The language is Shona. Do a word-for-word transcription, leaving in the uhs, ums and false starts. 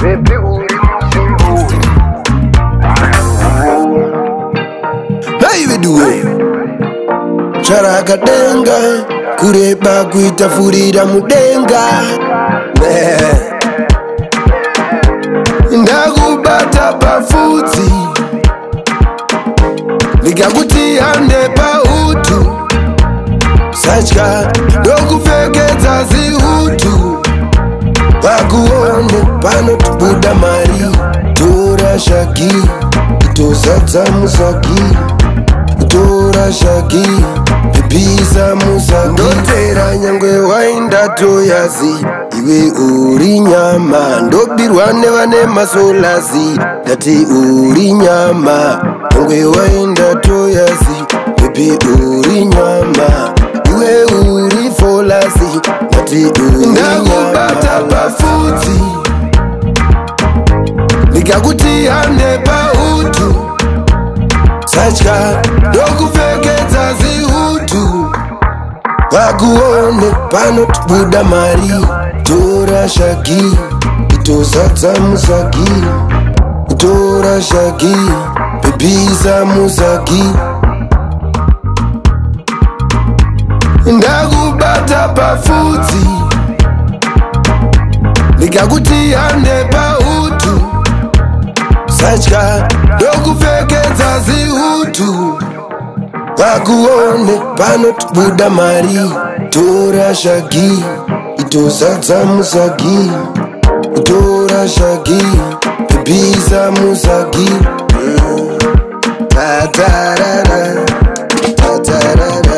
baby uri muzimu. Baby duwe Charaka denga kureba kuitafurira mudenga ndakubata pafudzi ndikakuti-hande pautu satya ndokupfekedza ziutu pakuone panotibuda mari tora shaki itozadza musaki tora shaki pipisa musaki ndotera nyangwe wainda toyazi iwe uri nyama ndobirwa nevane masolazi ndati uri nyama nyangwe wainda toyazi pepi uri nyama iwe uri folazi ndati uri ndakubata pafudzi ndikakuti-hande pautu satya ndokupfekedza ziutu pakuone panotibuda mari tora shaki itozadza musaki tora shaki pipisa musaki ndakubata pafudzi ndikakuti-hande pautu satya ndokupfekedza ziutu pakuone panotibuda mari tora shaki itozadza musaki tora shaki pipisa musaki tatarara tatarara